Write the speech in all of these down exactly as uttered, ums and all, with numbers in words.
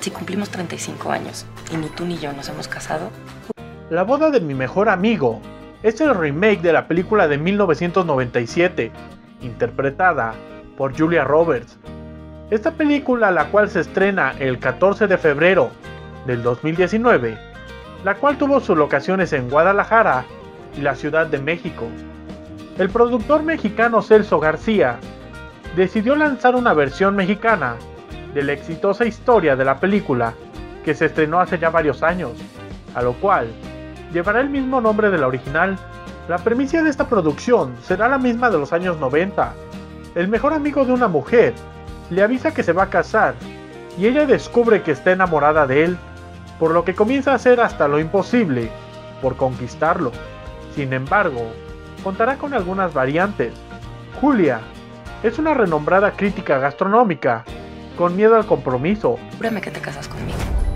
Si cumplimos treinta y cinco años y ni tú ni yo nos hemos casado... La boda de mi mejor amigo es el remake de la película de mil novecientos noventa y siete, interpretada por Julia Roberts. Esta película, la cual se estrena el catorce de febrero del dos mil diecinueve, la cual tuvo sus locaciones en Guadalajara y la Ciudad de México. El productor mexicano Celso García decidió lanzar una versión mexicana de la exitosa historia de la película que se estrenó hace ya varios años, a lo cual llevará el mismo nombre de la original. La premisa de esta producción será la misma de los años noventa. El mejor amigo de una mujer le avisa que se va a casar y ella descubre que está enamorada de él, por lo que comienza a hacer hasta lo imposible por conquistarlo. Sin embargo, contará con algunas variantes. Julia es una renombrada crítica gastronómica con miedo al compromiso. Júrame que te casas conmigo.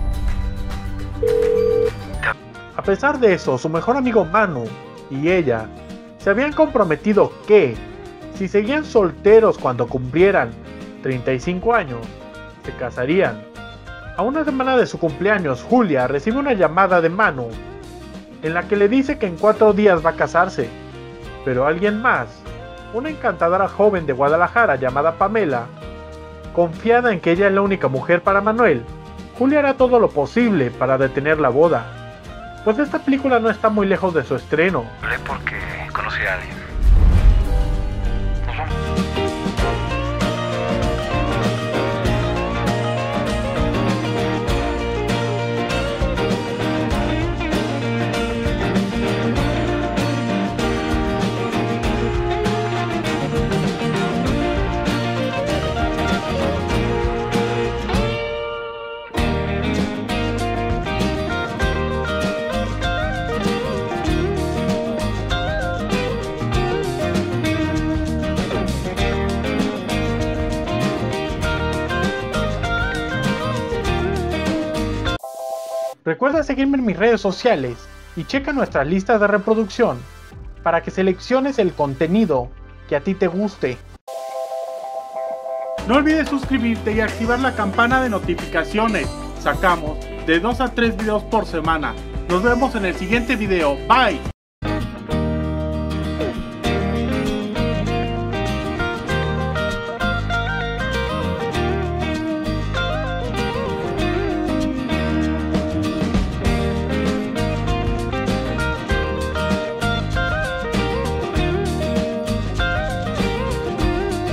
A pesar de eso, su mejor amigo Manu y ella se habían comprometido que, si seguían solteros cuando cumplieran treinta y cinco años, se casarían. A una semana de su cumpleaños, Julia recibe una llamada de Manu en la que le dice que en cuatro días va a casarse, pero alguien más, una encantadora joven de Guadalajara llamada Pamela, confiada en que ella es la única mujer para Manuel, Julia hará todo lo posible para detener la boda, pues esta película no está muy lejos de su estreno. Hablé porque conocí a alguien. Nos vamos. Recuerda seguirme en mis redes sociales y checa nuestras listas de reproducción para que selecciones el contenido que a ti te guste. No olvides suscribirte y activar la campana de notificaciones. Sacamos de dos a tres videos por semana. Nos vemos en el siguiente video. Bye.